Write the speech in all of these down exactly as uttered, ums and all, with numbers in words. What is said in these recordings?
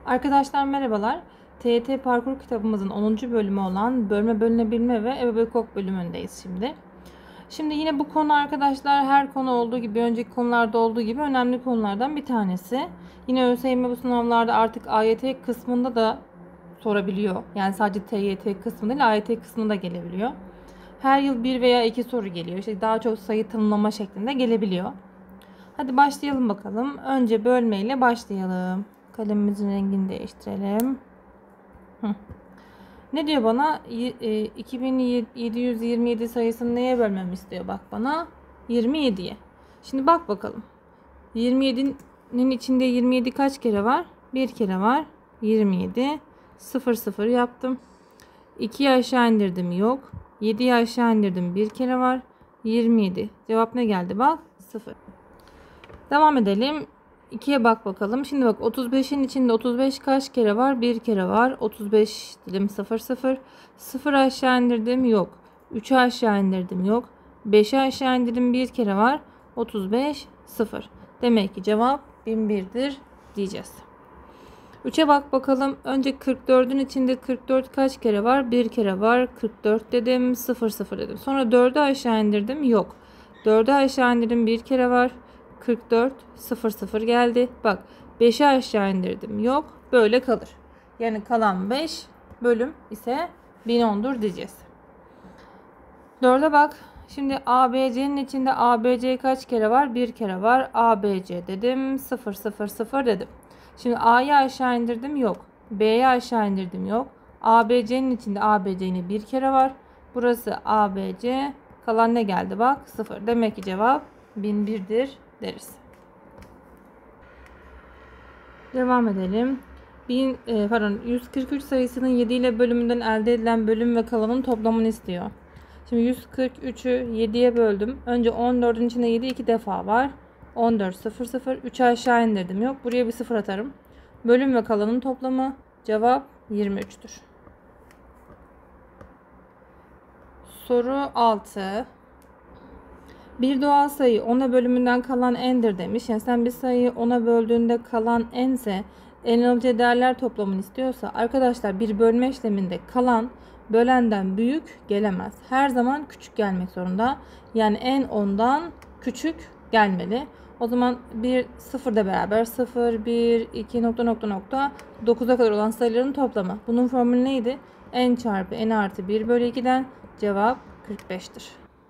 Arkadaşlar merhabalar. T Y T parkur kitabımızın onuncu bölümü olan bölme bölünebilme ve ebebekok bölümündeyiz şimdi. Şimdi yine bu konu arkadaşlar her konu olduğu gibi önceki konularda olduğu gibi önemli konulardan bir tanesi. Yine ÖSYM bu sınavlarda artık A Y T kısmında da sorabiliyor. Yani sadece T Y T kısmında değil A Y T kısmında da gelebiliyor. Her yıl bir veya iki soru geliyor. İşte daha çok sayı tanımlama şeklinde gelebiliyor. Hadi başlayalım bakalım. Önce bölme ile başlayalım. Kalemimizin rengini değiştirelim. Hı. Ne diyor bana? iki bin yedi yüz yirmi yedi sayısını neye bölmemi istiyor? Bak bana. yirmi yediye. Şimdi bak bakalım. yirmi yedinin içinde yirmi yedi kaç kere var? bir kere var. yirmi yedi. sıfır sıfır yaptım. ikiyi aşağı indirdim. Yok. yediyi aşağı indirdim. bir kere var. yirmi yedi. Cevap ne geldi? Bak. sıfır. Devam edelim. ikiye bak bakalım. Şimdi bak otuz beşin içinde otuz beş kaç kere var? bir kere var. otuz beş dedim sıfır sıfır. sıfır aşağı indirdim. Yok. üçü aşağı indirdim. Yok. beşi aşağı indirdim. bir kere var. otuz beş sıfır. Demek ki cevap bin bir'dir diyeceğiz. üçe bak bakalım. Önce kırk dördün içinde kırk dört kaç kere var? bir kere var. kırk dört dedim. sıfır sıfır dedim. Sonra dördü aşağı indirdim. Yok. dördü aşağı indirdim. bir kere var. kırk dört sıfır sıfır geldi. Bak beşi aşağı indirdim. Yok. Böyle kalır. Yani kalan beş bölüm ise bin on'dur diyeceğiz. dörde bak. Şimdi A B C'nin içinde A B C kaç kere var? bir kere var. A B C dedim. sıfır sıfır sıfır dedim. Şimdi A'yı aşağı indirdim. Yok. B'yi aşağı indirdim. Yok. A B C'nin içinde A B C'nin bir kere var. Burası A B C. Kalan ne geldi? Bak sıfır. Demek ki cevap bin bir'dir deriz. Devam edelim. bin, e, pardon, yüz kırk üç sayısının yedi ile bölümünden elde edilen bölüm ve kalanın toplamını istiyor. Şimdi yüz kırk üç'ü yediye böldüm. Önce on dördün içinde yedi iki defa var. on dört sıfır sıfır. üçü aşağı indirdim. Yok. Buraya bir sıfır atarım. Bölüm ve kalanın toplamı cevap yirmi üç'tür. Soru altı. Bir doğal sayı ona bölümünden kalan n'dir demiş. Yani sen bir sayıyı ona böldüğünde kalan n'se en alıcı değerler toplamını istiyorsa arkadaşlar bir bölme işleminde kalan bölenden büyük gelemez. Her zaman küçük gelmek zorunda. Yani n ondan küçük gelmeli. O zaman bir sıfırla beraber sıfır, bir, iki nokta nokta nokta dokuz'a kadar olan sayıların toplamı. Bunun formülü neydi? N çarpı n artı bir bölü iki'den cevap kırk beş'tir.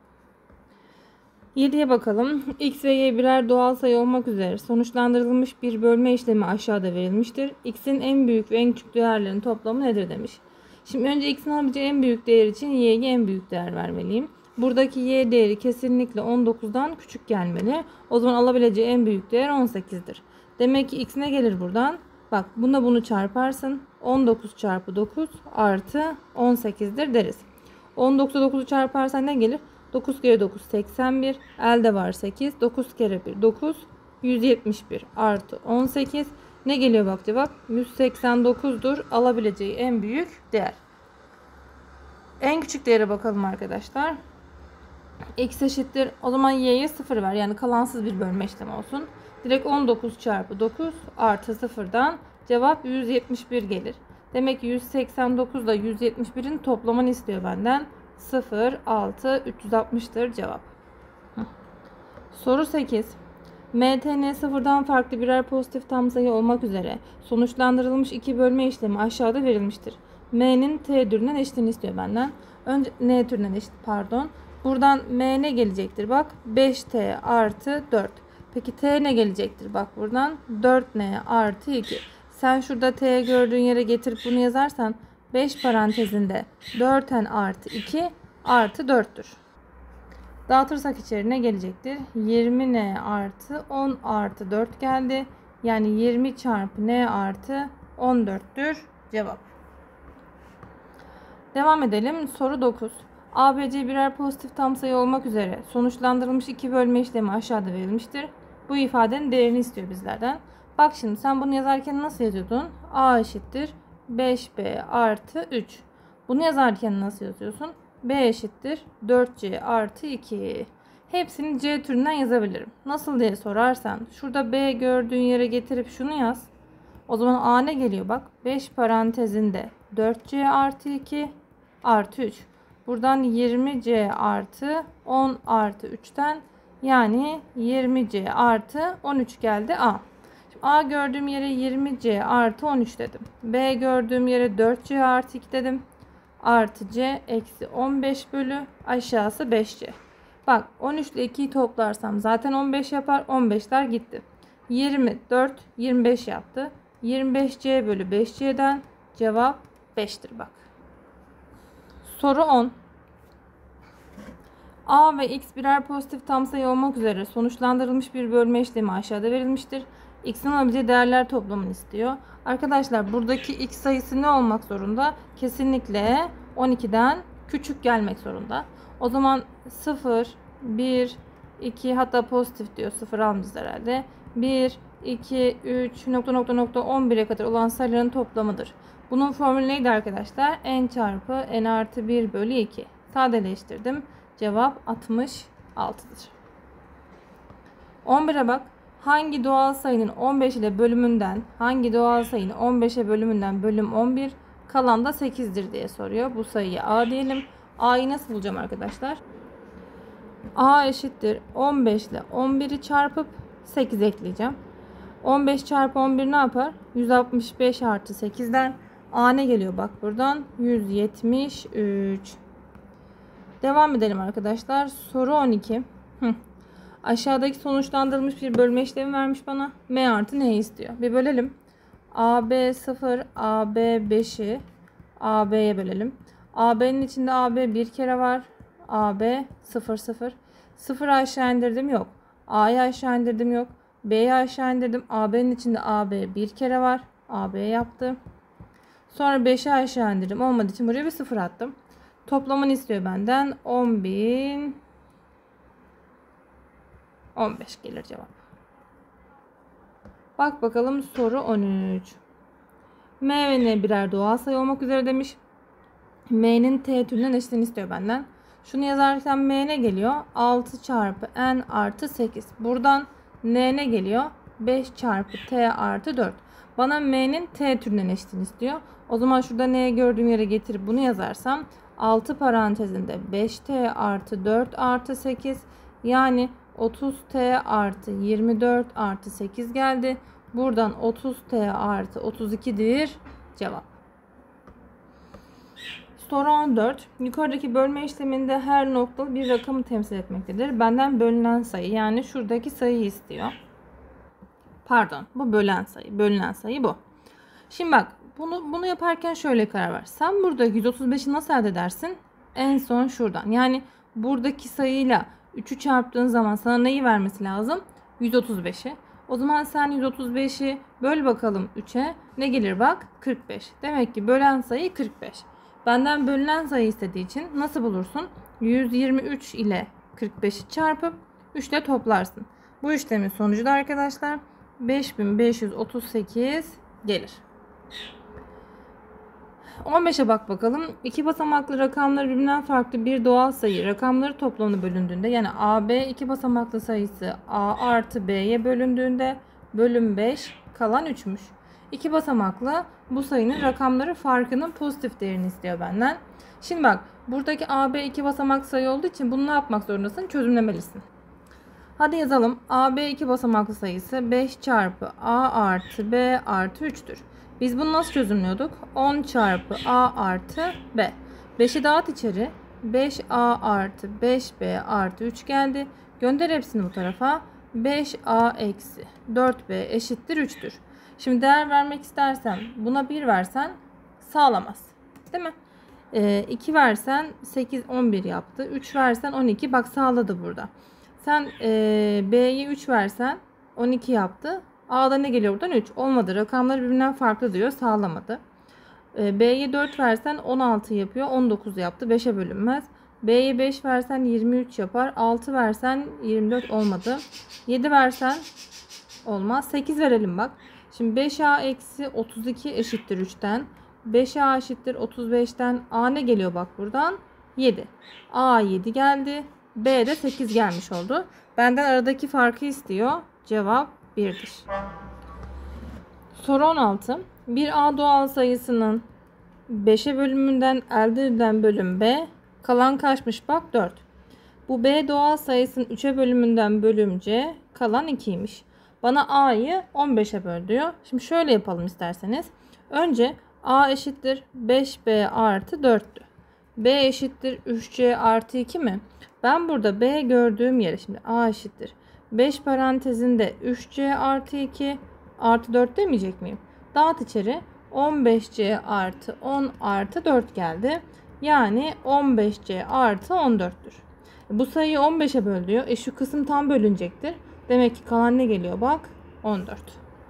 yediye bakalım. X ve Y birer doğal sayı olmak üzere sonuçlandırılmış bir bölme işlemi aşağıda verilmiştir. X'in en büyük ve en küçük değerlerinin toplamı nedir demiş. Şimdi önce X'in alabileceği en büyük değer için Y'ye en büyük değer vermeliyim. Buradaki Y değeri kesinlikle on dokuz'dan küçük gelmeli. O zaman alabileceği en büyük değer on sekiz'dir. Demek ki X ne gelir buradan? Bak buna bunu çarparsın. on dokuz çarpı dokuz artı on sekiz'dir deriz. on dokuz'a dokuz'u çarparsan ne gelir? dokuz kere dokuz seksen bir. Elde var sekiz. dokuz kere bir dokuz. yüz yetmiş bir artı on sekiz. Ne geliyor bak cevap? yüz seksen dokuz'dur. Alabileceği en büyük değer. En küçük değere bakalım arkadaşlar. X eşittir. O zaman y'ye sıfır ver. Yani kalansız bir bölme işlemi olsun. Direkt on dokuz çarpı dokuz artı sıfır'dan cevap yüz yetmiş bir gelir. Demek ki yüz seksen dokuz ile yüz yetmiş bir'in toplamını istiyor benden. sıfır, altı, üç yüz altmış'tır cevap. Soru sekiz. M T N sıfırdan farklı birer pozitif tam sayı olmak üzere sonuçlandırılmış iki bölme işlemi aşağıda verilmiştir. M'nin T türünden eşitini istiyor benden. Önce N türünden eşit pardon. Buradan M ne gelecektir? Bak beş T artı dört. Peki T ne gelecektir? Bak buradan dört N artı iki. Sen şurada T gördüğün yere getirip bunu yazarsan beş parantezinde dört N artı iki artı dört'tür. Dağıtırsak içeri gelecektir? yirmi N artı on artı dört geldi. Yani yirmi çarpı N artı on dört'tür cevap. Devam edelim. Soru dokuz. A B C birer pozitif tam sayı olmak üzere sonuçlandırılmış iki bölme işlemi aşağıda verilmiştir. Bu ifadenin değerini istiyor bizlerden. Bak şimdi sen bunu yazarken nasıl yazıyordun? A eşittir beş B artı üç. Bunu yazarken nasıl yazıyorsun? B eşittir dört C artı iki. Hepsini C türünden yazabilirim. Nasıl diye sorarsan şurada B gördüğün yere getirip şunu yaz. O zaman A ne geliyor bak. beş parantezinde dört C artı iki artı üç. Buradan yirmi C artı on artı üçten yani yirmi C artı on üç geldi A. Şimdi A gördüğüm yere yirmi C artı on üç dedim. B gördüğüm yere dört C artı iki dedim. Artı C eksi on beş bölü aşağısı beş C. Bak on üç ile ikiyi toplarsam zaten on beş yapar. on beşler gitti. yirmi, dört, yirmi beş yaptı. yirmi beş C bölü beş C'den cevap beştir bak. Soru on. A ve X birer pozitif tam sayı olmak üzere sonuçlandırılmış bir bölme işlemi aşağıda verilmiştir. X'in alabileceği değerler toplamını istiyor. Arkadaşlar buradaki X sayısı ne olmak zorunda? Kesinlikle on ikiden küçük gelmek zorunda. O zaman sıfır, bir, iki hatta pozitif diyor. sıfır almayacağız herhalde. bir, iki, üç, nokta nokta nokta on bire kadar olan sayıların toplamıdır. Bunun formülü neydi arkadaşlar? N çarpı N artı bir bölü iki. Sadeleştirdim. Cevap altmış altıdır. on bire bak. Hangi doğal sayının on beş ile bölümünden, hangi doğal sayının on beşe bölümünden bölüm on bir, kalan da sekizdir diye soruyor. Bu sayıyı A diyelim. A'yı nasıl bulacağım arkadaşlar? A eşittir on beş ile on biri çarpıp sekiz ekleyeceğim. on beş çarpı on bir ne yapar? yüz altmış beş artı sekizden A ne geliyor bak buradan? yüz yetmiş üç. Devam edelim arkadaşlar. Soru on iki. Hı. Aşağıdaki sonuçlandırılmış bir bölme işlemi vermiş bana. M artı N'yi istiyor. Bir bölelim. A B sıfır, A B beşi A B'ye bölelim. A B'nin içinde A B bir kere var. A B sıfır sıfır. sıfırı aşağı indirdim yok. A'yı aşağı indirdim yok. B'yi aşağı indirdim. A B'nin içinde A B bir kere var. A B yaptı. Sonra beşi aşağı indirdim. Olmadığı için buraya bir sıfır attım. Toplamını istiyor benden. on bin on beş gelir cevap. Bak bakalım soru on üç. M ve N birer doğal sayı olmak üzere demiş. M'nin T türünden eşitliğini istiyor benden. Şunu yazarken M ne geliyor? altı çarpı N artı sekiz. Buradan N ne geliyor? beş çarpı T artı dört. Bana M'nin T türünden eşitliğini istiyor. O zaman şurada N'yi gördüğüm yere getirip bunu yazarsam altı parantezinde beş T artı dört artı sekiz yani otuz T artı yirmi dört artı sekiz geldi. Buradan otuz T artı otuz iki'dir cevap. Soru on dört. Yukarıdaki bölme işleminde her noktalı bir rakamı temsil etmektedir. Benden bölünen sayı yani şuradaki sayıyı istiyor. Pardon, bu bölen sayı. Bölünen sayı bu. Şimdi bak bunu bunu yaparken şöyle karar ver. Sen burada yüz otuz beşi nasıl elde edersin? En son şuradan. Yani buradaki sayıyla üçü çarptığın zaman sana neyi vermesi lazım? yüz otuz beşi. O zaman sen yüz otuz beşi böl bakalım üçe. Ne gelir bak? kırk beş. Demek ki bölen sayı kırk beş. Benden bölünen sayı istediği için nasıl bulursun? yüz yirmi üç ile kırk beşi çarpıp üç ile toplarsın. Bu işlemin sonucu da arkadaşlar beş bin beş yüz otuz sekiz gelir. on beşe bak bakalım. İki basamaklı rakamları birbirinden farklı bir doğal sayı rakamları toplamına bölündüğünde yani A B iki basamaklı sayısı A artı B'ye bölündüğünde bölüm beş kalan üçmüş. İki basamaklı bu sayının rakamları farkının pozitif değerini istiyor benden. Şimdi bak buradaki A B iki basamaklı sayı olduğu için bunu ne yapmak zorundasın? Çözümlemelisin. Hadi yazalım. A B iki basamaklı sayısı beş çarpı A artı B artı üç'tür. Biz bunu nasıl çözümlüyorduk? on çarpı A artı B. beşi dağıt içeri. beş A artı beş B artı üç geldi. Gönder hepsini bu tarafa. beş A eksi dört B eşittir üç'tür. Şimdi değer vermek istersen buna bir versen sağlamaz. Değil mi? E, iki versen sekiz on bir yaptı. üç versen on iki. Bak sağladı burada. Sen e, B'ye üç versen on iki yaptı. A'da ne geliyor buradan? üç. Olmadı. Rakamları birbirinden farklı diyor. Sağlamadı. E, B'ye dört versen on altı yapıyor. on dokuz yaptı. beşe bölünmez. B'ye beş versen yirmi üç yapar. altı versen yirmi dört olmadı. yedi versen olmaz. sekiz verelim bak. Şimdi beş A eksi otuz iki eşittir üç'ten. beş A eşittir otuz beş'ten. A ne geliyor bak buradan? yedi. A yedi geldi. B de sekiz gelmiş oldu. Benden aradaki farkı istiyor. Cevap bir'dir. Soru on altı. Bir A doğal sayısının beşe bölümünden elde edilen bölüm B. Kalan kaçmış? Bak dört. Bu B doğal sayısının üçe bölümünden bölüm C. Kalan ikiymiş. Bana A'yı on beşe böl diyor. Şimdi şöyle yapalım isterseniz. Önce A eşittir beş B artı dörttü. B eşittir üç C artı iki mi? Ben burada B gördüğüm yere şimdi A eşittir beş parantezinde üç C artı iki artı dört demeyecek miyim? Dağıt içeri. on beş C artı on artı dört geldi. Yani on beş C artı on dörttür. Bu sayıyı on beşe böl diyor. E şu kısım tam bölünecektir. Demek ki kalan ne geliyor? Bak on dört.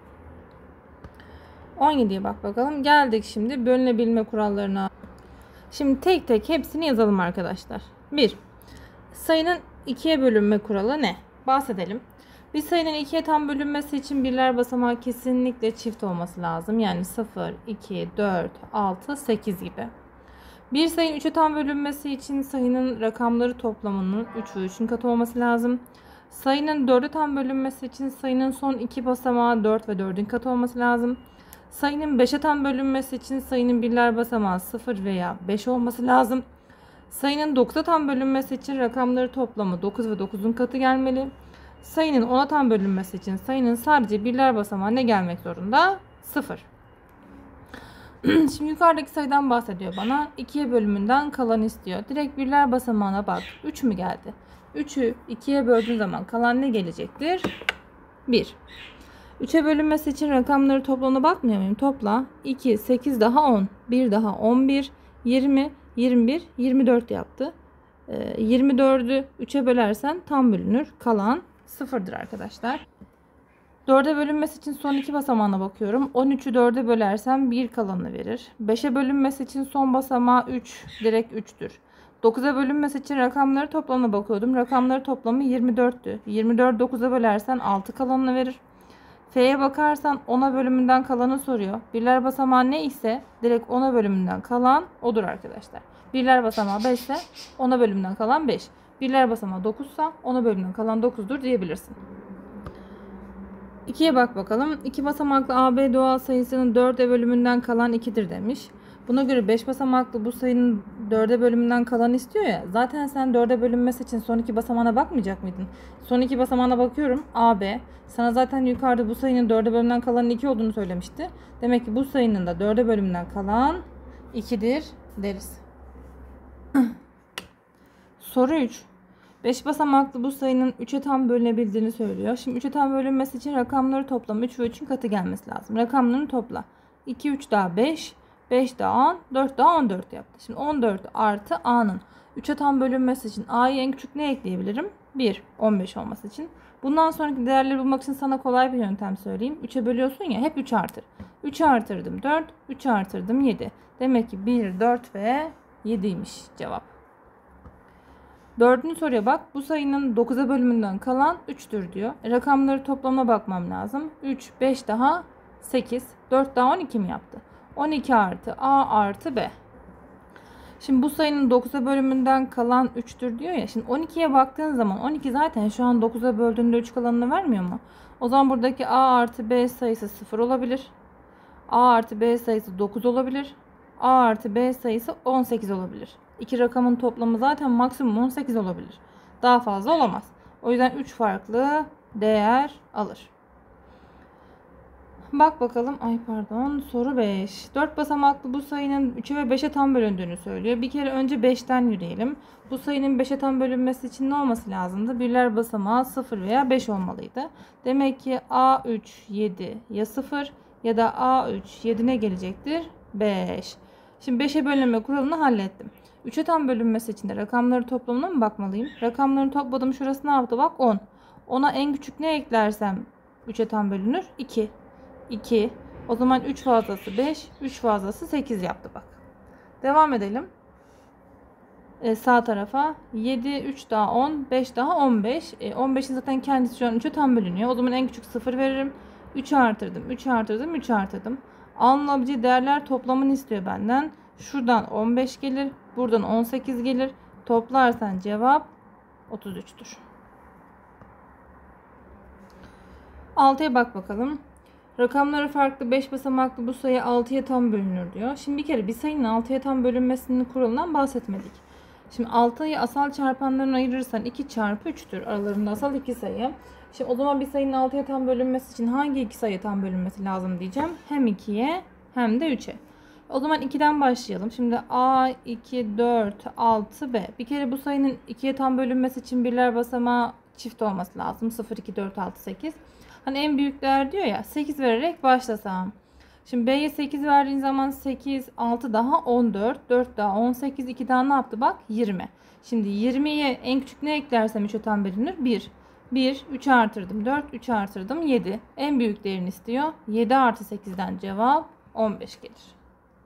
on yediye bak bakalım. Geldik şimdi bölünebilme kurallarına. Şimdi tek tek hepsini yazalım arkadaşlar. bir. Sayının ikiye bölünme kuralı ne? Bahsedelim. Bir sayının ikiye tam bölünmesi için birler basamağı kesinlikle çift olması lazım. Yani sıfır, iki, dört, altı, sekiz gibi. Bir sayının üçe tam bölünmesi için sayının rakamları toplamının üç ve üçün katı olması lazım. Sayının dörde tam bölünmesi için sayının son iki basamağı dört ve dördün katı olması lazım. Sayının beşe tam bölünmesi için sayının birler basamağı sıfır veya beş olması lazım. Sayının dokuza tam bölünmesi için rakamları toplamı dokuz ve dokuzun katı gelmeli. Sayının ona tam bölünmesi için sayının sadece birler basamağı ne gelmek zorunda? sıfır. Şimdi yukarıdaki sayıdan bahsediyor bana. ikiye bölümünden kalan istiyor. Direkt birler basamağına bak. üç mü geldi? üçü ikiye böldüğün zaman kalan ne gelecektir? bir. üçe bölünmesi için rakamları toplamına bakmıyor muyum? Topla. iki, sekiz daha on. bir daha on bir, yirmi, yirmi bir, yirmi dört yaptı. Ee, yirmi dördü üçe bölersen tam bölünür. Kalan sıfırdır arkadaşlar. dörde bölünmesi için son iki basamağına bakıyorum. on üçü dörde bölersem bir kalanını verir. beşe bölünmesi için son basamağı üç, direkt üçtür. dokuza bölünmesi için rakamları toplamına bakıyordum. Rakamları toplamı yirmi dörttü. yirmi dört dokuza bölersen altı kalanını verir. F'ye bakarsan ona bölümünden kalanı soruyor. Birler basamağı ne ise direkt ona bölümünden kalan odur arkadaşlar. Birler basamağı beş ise ona bölümünden kalan beş. Birler basamağı dokuz ise ona bölümünden kalan dokuzdur diyebilirsin. ikiye bak bakalım. iki basamaklı A B doğal sayısının dörde bölümünden kalan ikidir demiş. Buna göre beş basamaklı bu sayının dörde bölümünden kalan istiyor ya. Zaten sen dörde bölünmesi için son iki basamağına bakmayacak mıydın? Son iki basamağına bakıyorum. A B. Sana zaten yukarıda bu sayının dörde bölümünden kalanın iki olduğunu söylemişti. Demek ki bu sayının da dörde bölümünden kalan ikidir deriz. Soru üç. beş basamaklı bu sayının üçe tam bölünebildiğini söylüyor. Şimdi üçe tam bölünmesi için rakamları toplamı üç ve üçün katı gelmesi lazım. Rakamlarını topla. iki, üç daha beş. beş daha on. dört daha on dört yaptı. Şimdi on dört artı A'nın üçe tam bölünmesi için A'yı en küçük ne ekleyebilirim? bir. on beş olması için. Bundan sonraki değerleri bulmak için sana kolay bir yöntem söyleyeyim. üçe bölüyorsun ya, hep üç artır. üçü artırdım dört. üçü artırdım yedi. Demek ki bir, dört ve yediymiş cevap. Dördüncü soruya bak. Bu sayının dokuza bölümünden kalan üçtür diyor. E, rakamları toplamına bakmam lazım. üç, beş daha sekiz. dört daha on iki mi yaptı? on iki artı A artı B. Şimdi bu sayının dokuza bölümünden kalan üçtür diyor ya. Şimdi on ikiye baktığın zaman on iki zaten şu an dokuza böldüğünde üç kalanını vermiyor mu? O zaman buradaki A artı B sayısı sıfır olabilir. A artı B sayısı dokuz olabilir. A artı B sayısı on sekiz olabilir. İki rakamın toplamı zaten maksimum on sekiz olabilir. Daha fazla olamaz. O yüzden üç farklı değer alır. Bak bakalım. Ay pardon. Soru beş. dört basamaklı bu sayının üçe ve beşe tam bölündüğünü söylüyor. Bir kere önce beşten yürüyelim. Bu sayının beşe tam bölünmesi için ne olması lazımdı? Birler basamağı sıfır veya beş olmalıydı. Demek ki A üç, yedi ya sıfır ya da A üç, yedi ne gelecektir? beş. Şimdi beşe bölünme kuralını hallettim. üçe tam bölünmesi için de rakamları toplamına mı bakmalıyım? Rakamlarını topladım. Şurası ne yaptı? Bak on. ona en küçük ne eklersem üçe tam bölünür? iki. iki. O zaman üç fazlası beş. üç fazlası sekiz yaptı bak. Devam edelim. Ee, sağ tarafa. yedi, üç daha on. beş daha on beş. Ee, on beşin zaten kendisi şu an üçe tam bölünüyor. O zaman en küçük sıfır veririm. üçü artırdım. üç artırdım. üç artırdım. Alınabileceği değerler toplamını istiyor benden. Şuradan on beş gelir. Buradan on sekiz gelir. Toplarsan cevap otuz üçtür. altıya bak bakalım. Rakamları farklı beş basamaklı bu sayı altıya tam bölünür diyor. Şimdi bir kere bir sayının altıya tam bölünmesinin kuralından bahsetmedik. Şimdi altıyı asal çarpanlarına ayırırsan iki çarpı üç'tür. Aralarında asal iki sayı. Şimdi o zaman bir sayının altıya tam bölünmesi için hangi iki sayıya tam bölünmesi lazım diyeceğim. Hem ikiye hem de üç'e. O zaman iki'den başlayalım. Şimdi A, iki, dört, altı, B. Bir kere bu sayının ikiye tam bölünmesi için birler basamağı çift olması lazım. sıfır, iki, dört, altı, sekiz. Hani en büyük değer diyor ya, sekiz vererek başlasam. Şimdi B'ye sekiz verdiğin zaman sekiz, altı daha on dört, dört daha on sekiz, iki daha ne yaptı bak? yirmi. Şimdi yirmiye en küçük ne eklersem üç'e tam bölünür? bir. bir, üç'e artırdım dört, üç'e artırdım yedi. En büyük değerini istiyor. yedi artı sekiz'den cevap on beş gelir.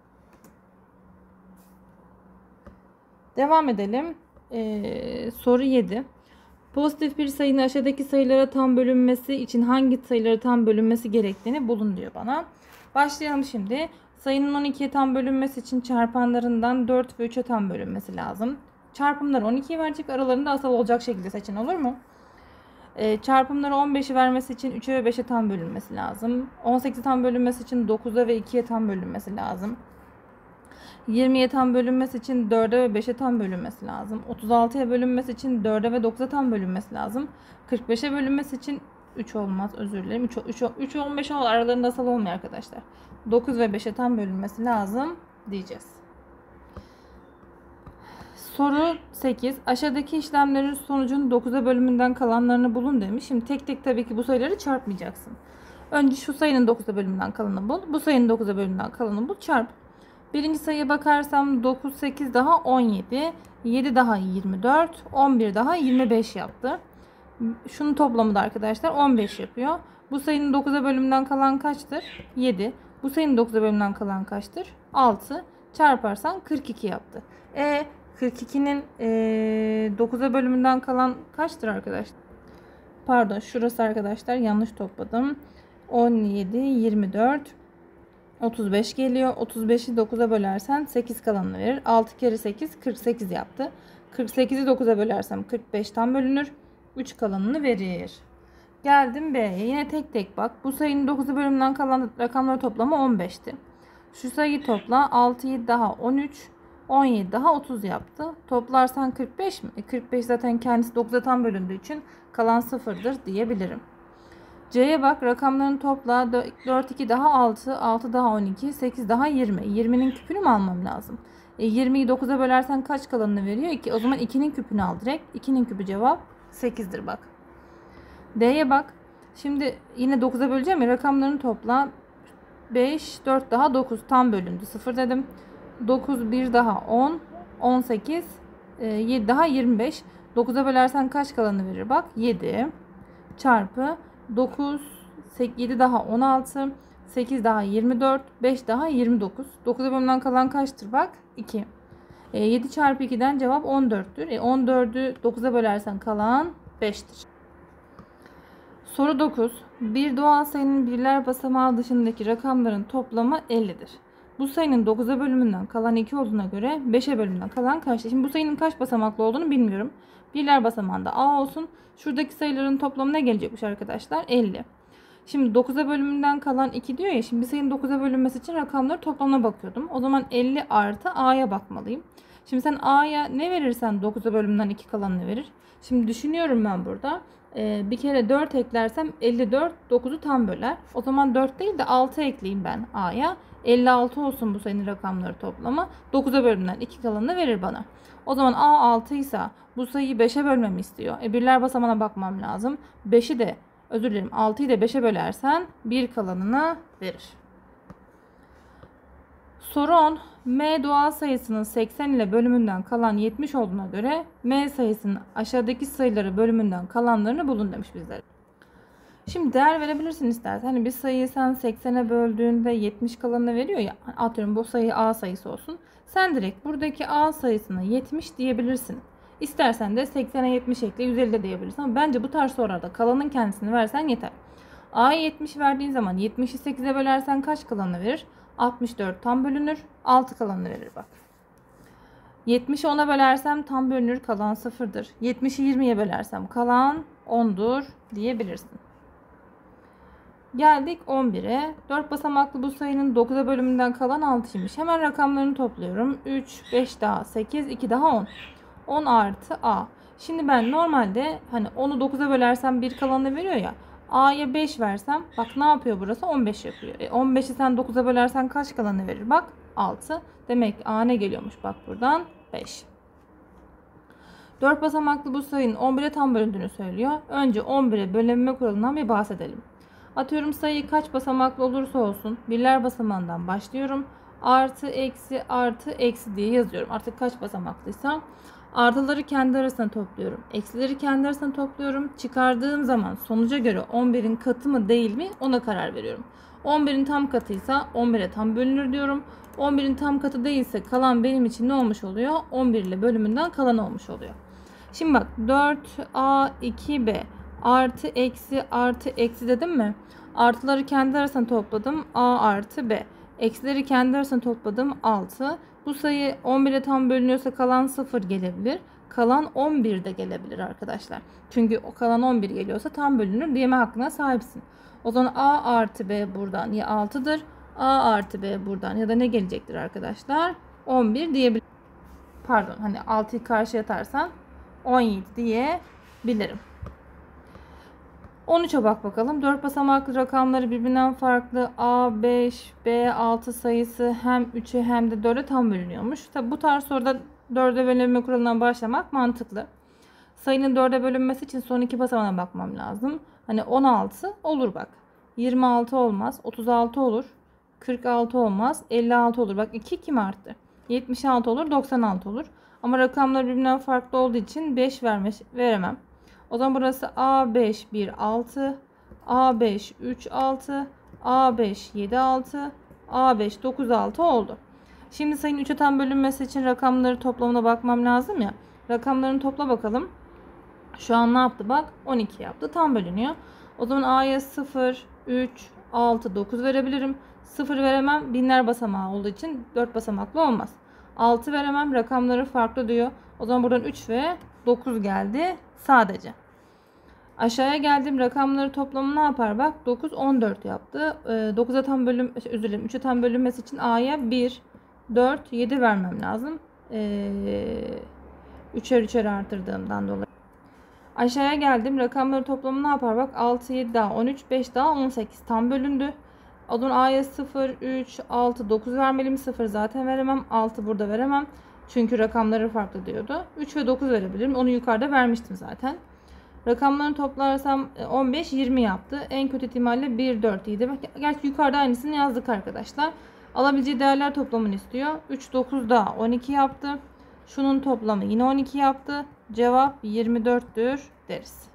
Devam edelim. Ee, soru yedi. Pozitif bir sayının aşağıdaki sayılara tam bölünmesi için hangi sayılara tam bölünmesi gerektiğini bulun diyor bana. Başlayalım şimdi. Sayının on ikiye tam bölünmesi için çarpanlarından dört ve üç'e tam bölünmesi lazım. Çarpımları on iki'yi verecek, aralarında asal olacak şekilde seçin, olur mu? Ee, çarpımları on beş'i vermesi için üç'e ve beş'e tam bölünmesi lazım. on sekiz'e tam bölünmesi için dokuz'a ve iki'ye tam bölünmesi lazım. yirmiye tam bölünmesi için dört'e ve beş'e tam bölünmesi lazım. otuz altı'ya bölünmesi için dört'e ve dokuz'a tam bölünmesi lazım. kırk beş'e bölünmesi için üç olmaz, özür dilerim. üç, üç, üç on beş aralarında asal olmuyor arkadaşlar. dokuz ve beş'e tam bölünmesi lazım diyeceğiz. Soru sekiz. Aşağıdaki işlemlerin sonucunun dokuz'a bölümünden kalanlarını bulun demiş. Şimdi tek tek tabii ki bu sayıları çarpmayacaksın. Önce şu sayının dokuz'a bölümünden kalanını bul. Bu sayının dokuz'a bölümünden kalanını bul, çarp. Birinci sayıya bakarsam dokuz, sekiz daha on yedi, yedi daha yirmi dört, on bir daha yirmi beş yaptı. Şunun toplamı da arkadaşlar on beş yapıyor. Bu sayının dokuz'a bölümünden kalan kaçtır? yedi. Bu sayının dokuz'a bölümünden kalan kaçtır? altı. Çarparsan kırk iki yaptı. E kırk iki'nin e, dokuz'a bölümünden kalan kaçtır arkadaşlar? Pardon, şurası arkadaşlar, yanlış topladım. on yedi, yirmi dört, otuz beş geliyor. otuz beş'i dokuz'a bölersen sekiz kalanını verir. altı kere sekiz kırk sekiz yaptı. kırk sekiz'i dokuz'a bölersem kırk beş tam bölünür. üç kalanını verir. Geldim B'ye. Yine tek tek bak. Bu sayının dokuz'a bölümünden kalan rakamları toplamı on beş'ti. Şu sayıyı topla. altı, yedi daha on üç, on yedi daha otuz yaptı. Toplarsan kırk beş mi? E kırk beş zaten kendisi dokuz'a tam bölündüğü için kalan sıfır'dır diyebilirim. C'ye bak, rakamların topla. dört, iki daha altı, altı daha on iki, sekiz daha yirmi. yirmi'nin küpünü mü almam lazım? E yirmi'yi dokuz'a bölersen kaç kalanını veriyor? iki. O zaman iki'nin küpünü al direkt. iki'nin küpü cevap sekiz'dir bak. D'ye bak. Şimdi yine dokuz'a böleceğim ya, rakamların topla. beş, dört daha dokuz tam bölündü. sıfır dedim. dokuz, bir daha on, on sekiz, yedi daha yirmi beş. dokuz'a bölersen kaç kalanını verir? Bak yedi çarpı dokuz, yedi daha on altı, sekiz daha yirmi dört, beş daha yirmi dokuz. dokuz'a bölümden kalan kaçtır? Bak iki. E, yedi çarpı iki'den cevap on dört'tür. E, on dört'ü dokuz'a bölersen kalan beş'tir. Soru dokuz. Bir doğal sayının birler basamağı dışındaki rakamların toplamı elli'dir. Bu sayının dokuz'a bölümünden kalan iki olduğuna göre beş'e bölümünden kalan kaçtır? Şimdi bu sayının kaç basamaklı olduğunu bilmiyorum. Birler basamağında A olsun. Şuradaki sayıların toplamı ne gelecekmiş arkadaşlar? elli. Şimdi dokuz'a bölümünden kalan iki diyor ya. Şimdi bir sayının dokuz'a bölünmesi için rakamları toplamına bakıyordum. O zaman elli artı A'ya bakmalıyım. Şimdi sen A'ya ne verirsen dokuz'a bölümünden iki kalanını verir. Şimdi düşünüyorum ben burada. Ee, bir kere dört eklersem elli dört dokuz'u tam böler. O zaman dört değil de altı ekleyeyim ben A'ya. elli altı olsun bu sayının rakamları toplamı. dokuz'a bölümünden iki kalanını verir bana. O zaman A altı ise bu sayıyı beş'e bölmemi istiyor. E birler basamağına bakmam lazım. beş'i de özür dilerim altıyı da beş'e bölersen bir kalanını verir. Soru on. M doğal sayısının seksen ile bölümünden kalan yetmiş olduğuna göre M sayısının aşağıdaki sayıları bölümünden kalanlarını bulun demiş bizlere. Şimdi değer verebilirsin istersen. Hani bir sayıyı sen seksen'e böldüğünde yetmiş kalanını veriyor ya. Atıyorum bu sayı A sayısı olsun. Sen direkt buradaki A sayısına yetmiş diyebilirsin. İstersen de seksen'e yetmiş ekle, yüz elli de diyebilirsin. Ama bence bu tarz sorularda kalanın kendisini versen yeter. A'ya yetmiş verdiğin zaman yetmiş'i sekiz'e bölersen kaç kalanını verir? altmış dört tam bölünür. altı kalanını verir bak. yetmiş'i on'a bölersem tam bölünür, kalan sıfır'dır. yetmiş'i yirmi'ye bölersem kalan on'dur diyebilirsin. Geldik on bire. dört basamaklı bu sayının dokuza bölümünden kalan altıymış. Hemen rakamlarını topluyorum. üç, beş daha sekiz, iki daha on. on artı a. Şimdi ben normalde hani onu dokuza bölersem bir kalanını veriyor ya. A'ya beş versem bak ne yapıyor burası? on beş yapıyor. E on beşi sen dokuza bölersen kaç kalanı verir? Bak altı. Demek ki A ne geliyormuş? Bak buradan beş. dört basamaklı bu sayının on bire tam bölündüğünü söylüyor. Önce on bire bölünme kuralından bir bahsedelim. Atıyorum sayı kaç basamaklı olursa olsun birler basamağından başlıyorum. Artı, eksi, artı, eksi diye yazıyorum. Artık kaç basamaklıysa. Artıları kendi arasına topluyorum. Eksileri kendi arasına topluyorum. Çıkardığım zaman sonuca göre on birin katı mı değil mi ona karar veriyorum. on birin tam katıysa on bire tam bölünür diyorum. on birin tam katı değilse kalan benim için ne olmuş oluyor? on bir ile bölümünden kalan olmuş oluyor. Şimdi bak dört a iki b artı eksi artı eksi dedim mi? Artıları kendi arasına topladım. A artı b. Eksileri kendi arasına topladım. altı. Bu sayı on bire tam bölünüyorsa kalan sıfır gelebilir. Kalan on bir de gelebilir arkadaşlar. Çünkü o kalan on bir geliyorsa tam bölünür diyeme hakkına sahipsin. O zaman A artı B buradan ya altıdır. A artı B buradan ya da ne gelecektir arkadaşlar? on bir diyebilirim. Pardon hani altıyı karşıya atarsan on yedi diyebilirim. on üçe bak bakalım. dört basamaklı rakamları birbirinden farklı A beş, B altı sayısı hem üçe hem de dörde tam bölünüyormuş. Tabi bu tarz soruda dörde bölünme kuralından başlamak mantıklı. Sayının dörde bölünmesi için son iki basamağına bakmam lazım. Hani on altı olur bak. yirmi altı olmaz. otuz altı olur. kırk altı olmaz. elli altı olur. Bak iki kim arttı? yetmiş altı olur. doksan altı olur. Ama rakamlar birbirinden farklı olduğu için beş verme, veremem. O zaman burası A beş bir altı, A beş üç altı, A beş yedi altı, A beş dokuz altı oldu. Şimdi sayının üçe tam bölünmesi için rakamları toplamına bakmam lazım ya. Rakamlarını topla bakalım. Şu an ne yaptı bak? on iki yaptı. Tam bölünüyor. O zaman A'ya sıfır, üç, altı, dokuz verebilirim. sıfır veremem. Binler basamağı olduğu için dört basamaklı olmaz. altı veremem. Rakamları farklı diyor. O zaman buradan üç ve dokuz geldi sadece. Aşağıya geldim. Rakamları toplamı ne yapar bak? dokuz, on dört yaptı. dokuza tam bölüm, özür dilerim. üçe tam bölünmesi için A'ya bir, dört, yedi vermem lazım. üçer üçer artırdığımdan dolayı. Aşağıya geldim. Rakamları toplamı ne yapar bak? altı, yedi daha on üç, beş daha on sekiz. Tam bölündü. O zaman A'ya sıfır, üç, altı, dokuz vermeliyim. sıfır zaten veremem. altı burada veremem. Çünkü rakamları farklı diyordu. üç ve dokuz verebilirim. Onu yukarıda vermiştim zaten. Rakamlarını toplarsam on beş, yirmi yaptı. En kötü ihtimalle bir, dört, yedi. Gerçi yukarıda aynısını yazdık arkadaşlar. Alabileceği değerler toplamını istiyor. üç, dokuz daha on iki yaptı. Şunun toplamı yine on iki yaptı. Cevap yirmi dörttür deriz.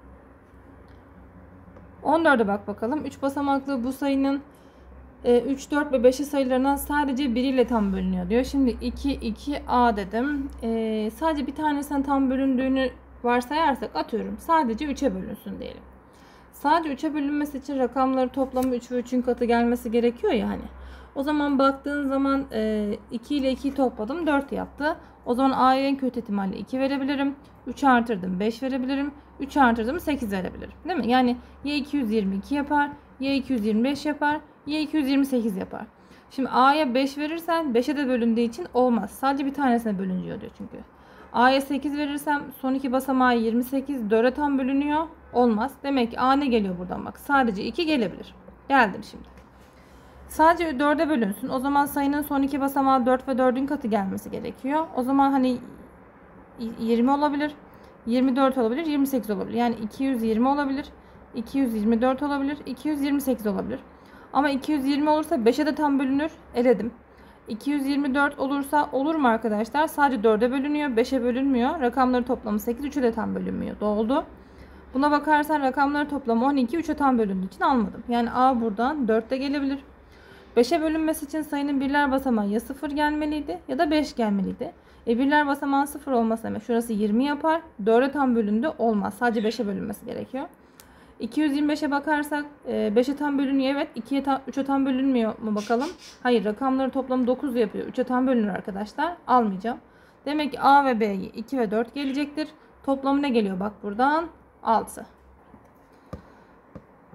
on dörde bak bakalım. üç basamaklı bu sayının üç, dört ve beş sayılarından sadece biriyle tam bölünüyor diyor. Şimdi iki, iki a dedim. Ee, sadece bir tanesinin tam bölündüğünü varsayarsak atıyorum. Sadece üçe bölünsün diyelim. Sadece üçe bölünmesi için rakamları toplamı üç ve üçün katı gelmesi gerekiyor ya hani. O zaman baktığın zaman iki ile ikiyi topladım dört yaptı. O zaman A'ya en kötü ihtimalle iki verebilirim. üç artırdım beş verebilirim. üç artırdım sekiz verebilirim. Değil mi? Yani ya iki yüz yirmi iki yapar, ya iki yüz yirmi beş yapar, ya iki yüz yirmi sekiz yapar. Şimdi A'ya beş verirsen beşe de bölündüğü için olmaz. Sadece bir tanesine bölünüyor diyor çünkü. A'ya sekiz verirsem son iki basamağı yirmi sekiz, dörde tam bölünüyor. Olmaz. Demek ki A ne geliyor buradan bak. Sadece iki gelebilir. Geldim şimdi. Sadece dörde bölünsün. O zaman sayının son iki basamağı dört ve dördün katı gelmesi gerekiyor. O zaman hani yirmi olabilir. yirmi dört olabilir. yirmi sekiz olabilir. Yani iki yüz yirmi olabilir. iki yüz yirmi dört olabilir. iki yüz yirmi sekiz olabilir. Ama iki yüz yirmi olursa beşe de tam bölünür. Eledim. iki yüz yirmi dört olursa olur mu arkadaşlar? Sadece dörde bölünüyor. beşe bölünmüyor. Rakamları toplamı sekiz. üçe de tam bölünmüyor. Doldu. Buna bakarsan rakamları toplamı on iki. üçe tam bölündüğü için almadım. Yani A buradan dörtte gelebilir. beşe bölünmesi için sayının birler basamağı ya sıfır gelmeliydi ya da beş gelmeliydi. E birler basamağı sıfır olması demek. Şurası yirmi yapar. dörde tam bölündü. Olmaz. Sadece beşe bölünmesi gerekiyor. iki yüz yirmi beşe bakarsak beşe tam bölünüyor. Evet. ikiye tam, üçe tam bölünmüyor mu bakalım. Hayır. Rakamları toplamı dokuz yapıyor. üçe tam bölünür arkadaşlar. Almayacağım. Demek ki A ve B'ye iki ve dört gelecektir. Toplamı ne geliyor? Bak buradan altı.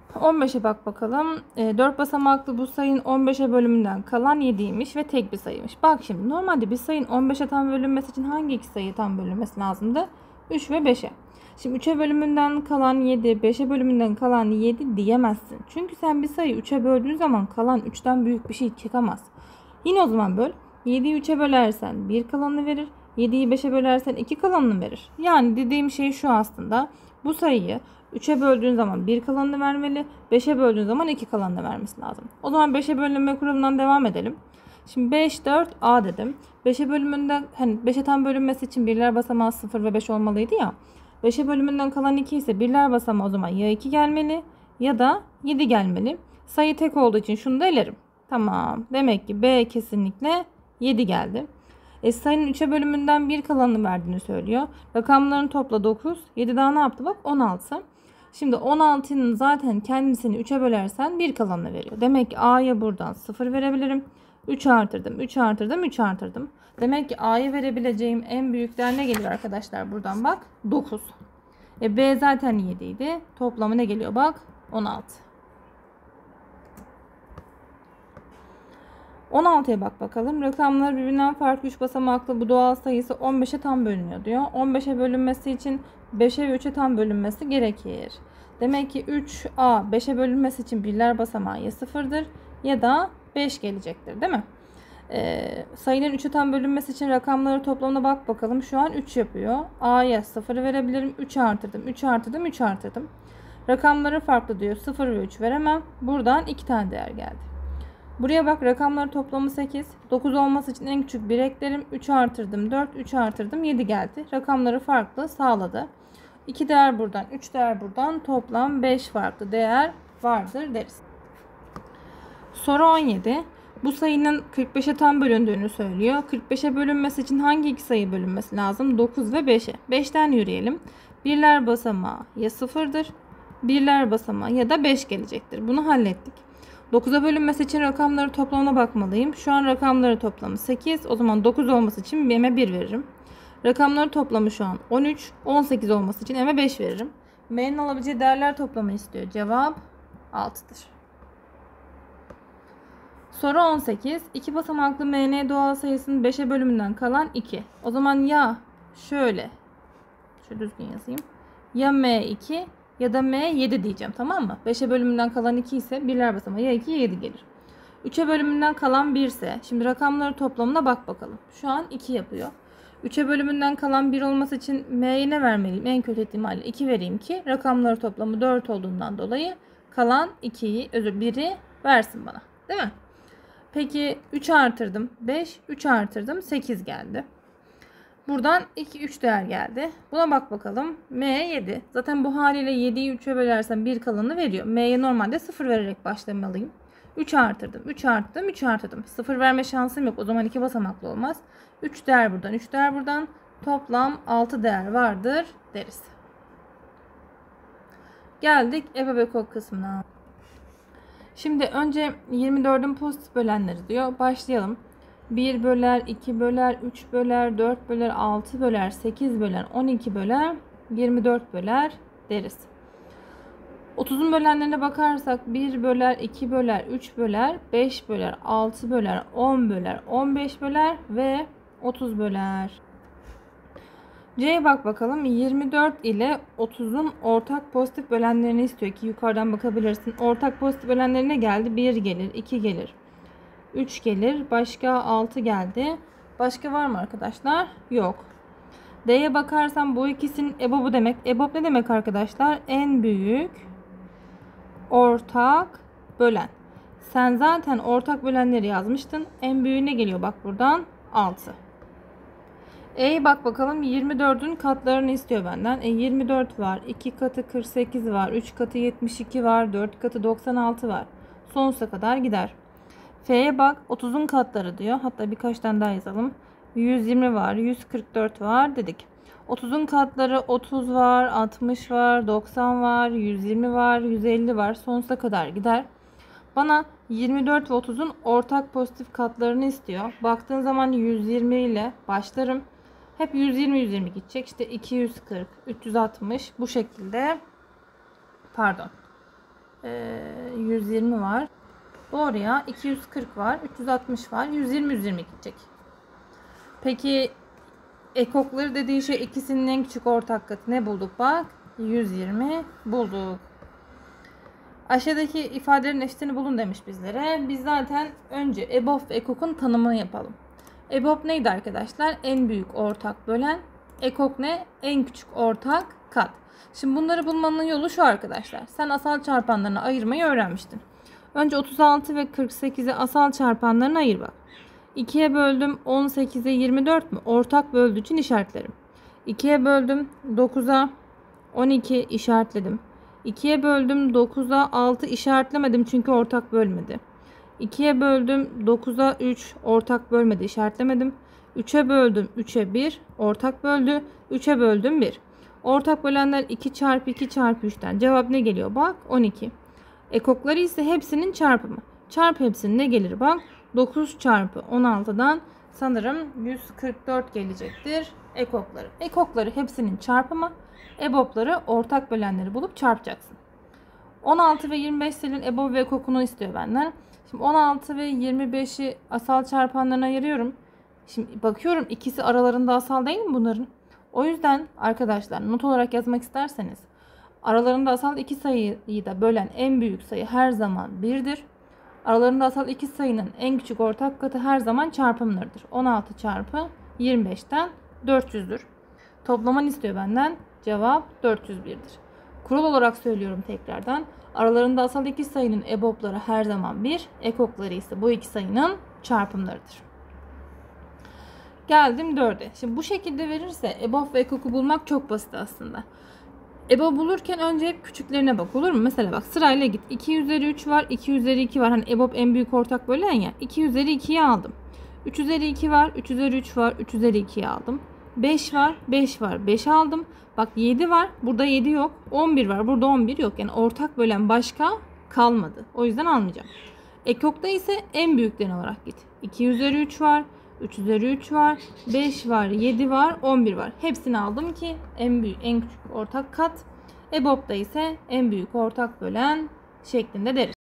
on beşe bak bakalım. E, dört basamaklı bu sayının on beşe bölümünden kalan yediymiş ve tek bir sayıymış. Bak şimdi normalde bir sayının on beşe tam bölünmesi için hangi iki sayı tam bölünmesi lazımdı? üç ve beşe. Şimdi üçe bölümünden kalan yedi, beşe bölümünden kalan yedi diyemezsin. Çünkü sen bir sayıyı üçe böldüğün zaman kalan üçten büyük bir şey çıkamaz. Yine o zaman böl. yediyi üçe bölersen bir kalanını verir. yediyi beşe bölersen iki kalanını verir. Yani dediğim şey şu aslında. Bu sayıyı üçe böldüğün zaman bir kalanını vermeli. beşe böldüğün zaman iki kalanını vermesi lazım. O zaman beşe bölünme kuralından devam edelim. Şimdi beş, dört, A dedim. beşe bölümünden hani beşe tam bölünmesi için birler basamağı sıfır ve beş olmalıydı ya. beşe bölümünden kalan iki ise birler basamağı o zaman ya iki gelmeli ya da yedi gelmeli. Sayı tek olduğu için şunu da elerim. Tamam. Demek ki B kesinlikle yedi geldi. E, sayının üçe bölümünden bir kalanını verdiğini söylüyor. Rakamların topla dokuz. yedi daha ne yaptı? Bak on altı. Şimdi on altının zaten kendisini üçe bölersen bir kalanını veriyor. Demek ki A'ya buradan sıfır verebilirim. üç artırdım, üç artırdım, üç artırdım. Demek ki A'ya verebileceğim en büyük değer ne geliyor arkadaşlar? Buradan bak dokuz. E, B zaten yedi idi. Toplamı ne geliyor? Bak on altı. on altıya bak bakalım. Rakamlar birbirinden farklı üç basamaklı bu doğal sayısı on beşe tam bölünüyor diyor. on beşe bölünmesi için beşe ve üçe tam bölünmesi gerekir. Demek ki üç A beşe bölünmesi için birler basamağı ya sıfırdır ya da beş gelecektir, değil mi? Ee, sayının üçe tam bölünmesi için rakamları toplamına bak bakalım. Şu an üç yapıyor. A'ya sıfır verebilirim. üç artırdım, üç artırdım, üç artırdım. Rakamları farklı diyor. sıfır ve üç veremem. Buradan iki tane değer geldi. Buraya bak, rakamları toplamı sekiz. dokuz olması için en küçük bir eklerim. üç artırdım dört, üç artırdım yedi geldi. Rakamları farklı sağladı. iki değer buradan, üç değer buradan, toplam beş farklı değer vardır deriz. Soru on yedi. Bu sayının kırk beşe tam bölündüğünü söylüyor. kırk beşe bölünmesi için hangi iki sayı bölünmesi lazım? dokuz ve beşe. beşten yürüyelim. Birler basamağı ya sıfırdır. Birler basamağı ya da beş gelecektir. Bunu hallettik. dokuza bölünmesi için rakamları toplamına bakmalıyım. Şu an rakamları toplamı sekiz. O zaman dokuz olması için m'e bir veririm. Rakamları toplamı şu an on üç. on sekiz olması için m'e beş veririm. M'nin alabileceği değerler toplamı istiyor. Cevap altıdır. Soru on sekiz. iki basamaklı M N doğal sayısının beşe bölümünden kalan iki. O zaman ya şöyle. Şöyle düzgün yazayım. Ya M iki ya da M yedi diyeceğim, tamam mı? beşe bölümünden kalan iki ise birler basamağı ya iki ya yedi gelir. üçe bölümünden kalan bir ise şimdi rakamları toplamına bak bakalım. Şu an iki yapıyor. üçe bölümünden kalan bir olması için M'ye ne vermeliyim? En kötü ihtimalle iki vereyim ki rakamları toplamı dört olduğundan dolayı kalan ikiyi, özür biri versin bana. Değil mi? Peki üç artırdım beş, üç artırdım sekiz geldi. Buradan iki, üç değer geldi. Buna bak bakalım. M yedi. Zaten bu haliyle yediyi üçe bölersen bir kalanını veriyor. M'ye normalde sıfır vererek başlamalıyım. üç artırdım. üç arttım. üç artırdım. sıfır verme şansım yok. O zaman iki basamaklı olmaz. üç değer buradan. üç değer buradan. Toplam altı değer vardır deriz. Geldik Ebebekok kısmına. Şimdi önce yirmi dördün pozitif bölenleri diyor. Başlayalım. bir böler, iki böler, üç böler, dört böler, altı böler, sekiz böler, on iki böler, yirmi dört böler deriz. otuzun bölenlerine bakarsak bir böler, iki böler, üç böler, beş böler, altı böler, on böler, on beş böler ve otuz böler. C'ye bak bakalım. yirmi dört ile otuzun ortak pozitif bölenlerini istiyor ki yukarıdan bakabilirsin. Ortak pozitif bölenlerine geldi. bir gelir, iki gelir, üç gelir. Başka altı geldi. Başka var mı arkadaşlar? Yok. D'ye bakarsam bu ikisinin ebobu demek. Ebob ne demek arkadaşlar? En büyük ortak bölen. Sen zaten ortak bölenleri yazmıştın. En büyüğü ne geliyor? Bak buradan altı. E'ye bak bakalım. yirmi dördün katlarını istiyor benden. E yirmi dört var. iki katı kırk sekiz var. üç katı yetmiş iki var. dört katı doksan altı var. Sonsuza kadar gider. F'ye bak. otuzun katları diyor. Hatta birkaç tane daha yazalım. yüz yirmi var. yüz kırk dört var dedik. otuzun katları otuz var. altmış var. doksan var. yüz yirmi var. yüz elli var. Sonsuza kadar gider. Bana yirmi dört ve otuzun ortak pozitif katlarını istiyor. Baktığın zaman yüz yirmi ile başlarım. Hep yüz yirmi yüz yirmi gidecek. İşte iki yüz kırk, üç yüz altmış bu şekilde. Pardon. e, yüz yirmi var. Doğruya iki yüz kırk var. üç yüz altmış var. yüz yirmi yüz yirmi gidecek. Peki ekokları dediği şey ikisinin en küçük ortak katı. Ne bulduk bak? yüz yirmi bulduk. Aşağıdaki ifadelerin eşitini bulun demiş bizlere. Biz zaten önce EBOB ve ekokun tanımını yapalım. EBOB neydi arkadaşlar? En büyük ortak bölen. Ekok ne? En küçük ortak kat. Şimdi bunları bulmanın yolu şu arkadaşlar. Sen asal çarpanlarını ayırmayı öğrenmiştin. Önce otuz altı ve kırk sekizi asal çarpanlarına ayır bak. ikiye böldüm on sekize yirmi dört mü? Ortak böldüğü için işaretlerim. ikiye böldüm dokuza on iki işaretledim. ikiye böldüm dokuza altı işaretlemedim çünkü ortak bölmedi. ikiye böldüm dokuza üç ortak bölmedi işaretlemedim. üçe böldüm üçe bir ortak böldü. üçe böldüm bir. Ortak bölenler iki çarpı iki çarpı üçten. Cevap ne geliyor? Bak on iki. Ekokları ise hepsinin çarpımı. Çarp hepsinin ne gelir? Bak dokuz çarpı on altıdan sanırım yüz kırk dört gelecektir ekokları. Ekokları hepsinin çarpımı. EBOB'ları ortak bölenleri bulup çarpacaksın. on altı ve yirmi beş selin EBOB ve ekokunu istiyor benden. Şimdi on altı ve yirmi beşi asal çarpanlarına ayırıyorum. Şimdi bakıyorum ikisi aralarında asal değil mi bunların? O yüzden arkadaşlar not olarak yazmak isterseniz aralarında asal iki sayıyı da bölen en büyük sayı her zaman birdir. Aralarında asal iki sayının en küçük ortak katı her zaman çarpımlarıdır. on altı çarpı yirmi beşten dört yüzdür. Toplamanı istiyor benden. Cevap dört yüz bir'dir. Kural olarak söylüyorum tekrardan. Aralarında asal iki sayının EBOB'ları her zaman bir, ekokları ise bu iki sayının çarpımlarıdır. Geldim dörde. Şimdi bu şekilde verirse EBOB ve ekoku bulmak çok basit aslında. EBOB bulurken önce hep küçüklerine bak, olur mu? Mesela bak sırayla git. iki üzeri üç var, iki üzeri iki var. Hani EBOB en büyük ortak bölen ya. iki üzeri iki'yi aldım. üç üzeri iki var, üç üzeri üç var, üç üzeri iki'yi aldım. beş var, beş var, beş aldım. Bak yedi var, burada yedi yok. on bir var, burada on bir yok. Yani ortak bölen başka kalmadı. O yüzden almayacağım. Ekokta ise en büyüklerin olarak git. iki üzeri üç var, üç üzeri üç var, beş var, yedi var, on bir var. Hepsini aldım ki en büyük, en küçük ortak kat. EBOB'da ise en büyük ortak bölen şeklinde deriz.